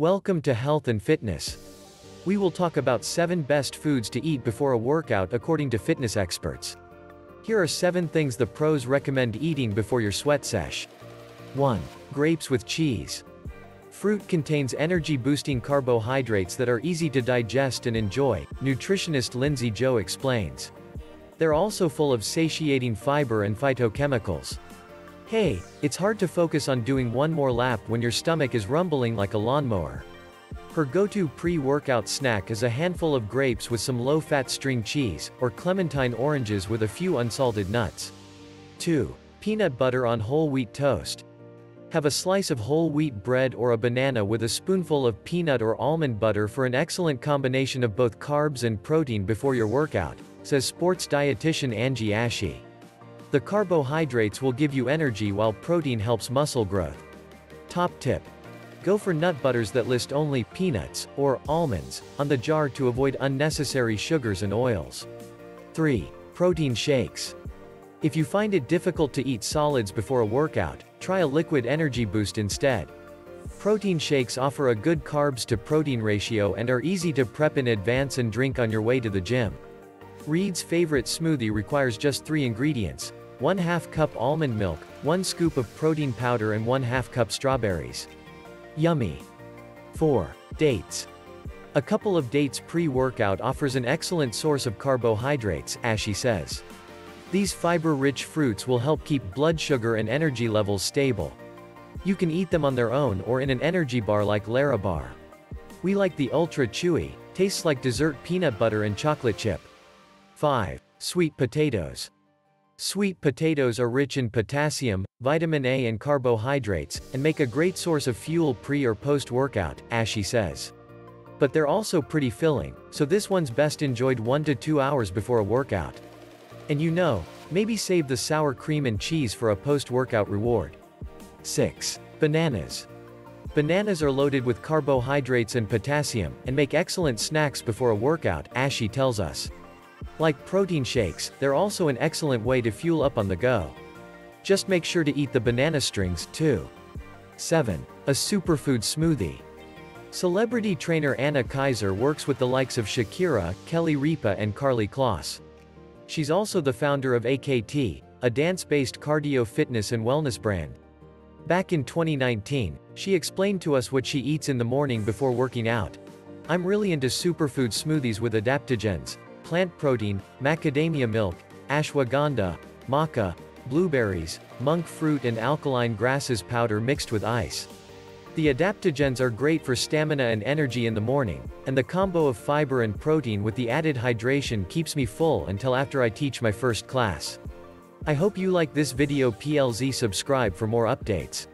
Welcome to Health and Fitness. We will talk about 7 best foods to eat before a workout according to fitness experts. Here are 7 things the pros recommend eating before your sweat sesh. 1. Grapes with cheese. Fruit contains energy-boosting carbohydrates that are easy to digest and enjoy, nutritionist Lindsay Joe explains. They're also full of satiating fiber and phytochemicals. Hey, it's hard to focus on doing one more lap when your stomach is rumbling like a lawnmower. Her go-to pre-workout snack is a handful of grapes with some low-fat string cheese, or clementine oranges with a few unsalted nuts. 2. Peanut butter on whole wheat toast. Have a slice of whole wheat bread or a banana with a spoonful of peanut or almond butter for an excellent combination of both carbs and protein before your workout, says sports dietitian Angie Ashey. The carbohydrates will give you energy while protein helps muscle growth. Top tip. Go for nut butters that list only peanuts or almonds on the jar to avoid unnecessary sugars and oils. 3. Protein shakes. If you find it difficult to eat solids before a workout, try a liquid energy boost instead. Protein shakes offer a good carbs to protein ratio and are easy to prep in advance and drink on your way to the gym. Reed's favorite smoothie requires just 3 ingredients: 1/2 cup almond milk, 1 scoop of protein powder and 1/2 cup strawberries. Yummy. 4. Dates. A couple of dates pre-workout offers an excellent source of carbohydrates, Ashey says. These fiber-rich fruits will help keep blood sugar and energy levels stable. You can eat them on their own or in an energy bar like Larabar. We like the ultra chewy, tastes like dessert peanut butter and chocolate chip. 5. Sweet potatoes. Sweet potatoes are rich in potassium, vitamin A and carbohydrates, and make a great source of fuel pre or post-workout, Ashey says. But they're also pretty filling, so this one's best enjoyed 1 to 2 hours before a workout. And maybe save the sour cream and cheese for a post-workout reward. 6. Bananas. Bananas are loaded with carbohydrates and potassium, and make excellent snacks before a workout, Ashey tells us. Like protein shakes, they're also an excellent way to fuel up on the go. Just make sure to eat the banana strings, too. 7. A superfood smoothie. Celebrity trainer Anna Kaiser works with the likes of Shakira, Kelly Ripa and Carly Kloss. She's also the founder of AKT, a dance-based cardio fitness and wellness brand. Back in 2019, she explained to us what she eats in the morning before working out. "I'm really into superfood smoothies with adaptogens, plant protein, macadamia milk, ashwagandha, maca, blueberries, monk fruit and alkaline grasses powder mixed with ice. The adaptogens are great for stamina and energy in the morning, and the combo of fiber and protein with the added hydration keeps me full until after I teach my first class." I hope you like this video. PLZ subscribe for more updates.